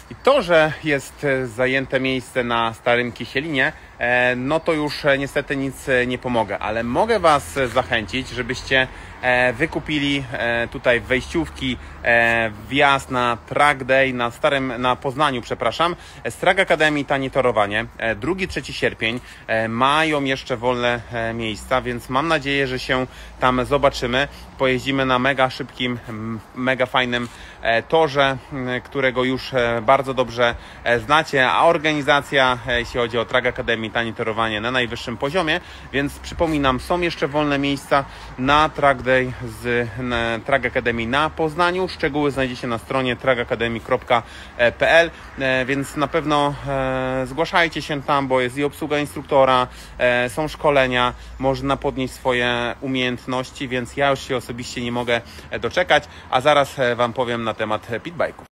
I to, że jest zajęte miejsce na Starym Kisielinie, no to już niestety nic nie pomogę, ale mogę Was zachęcić, żebyście wykupili tutaj wejściówki, wjazd na Track Day na Poznaniu, przepraszam, z Track Academy Tanie Torowanie. 2-3 sierpień mają jeszcze wolne miejsca, więc mam nadzieję, że się tam zobaczymy. Pojeździmy na mega szybkim, mega fajnym torze, którego już bardzo dobrze znacie, a organizacja, jeśli chodzi o Track Academy Tanie Torowanie, na najwyższym poziomie, więc przypominam, są jeszcze wolne miejsca na Track Day z Track Academy na Poznaniu. Szczegóły znajdziecie na stronie trackacademy.pl, więc na pewno zgłaszajcie się tam, bo jest i obsługa instruktora, są szkolenia, można podnieść swoje umiejętności, więc ja już się osobiście nie mogę doczekać, a zaraz Wam powiem na temat pitbike'ów.